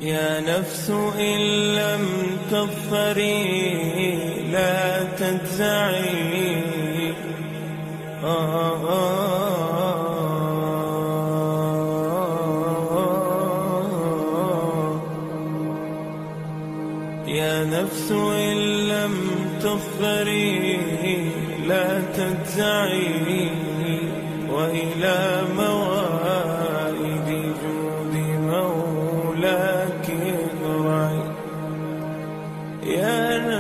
يا نفس إن لم تظفري لا تجزعي. يا نفس إن لم تظفري لا تجزعي، وإلى موائد جود مولاك ارجعي. يا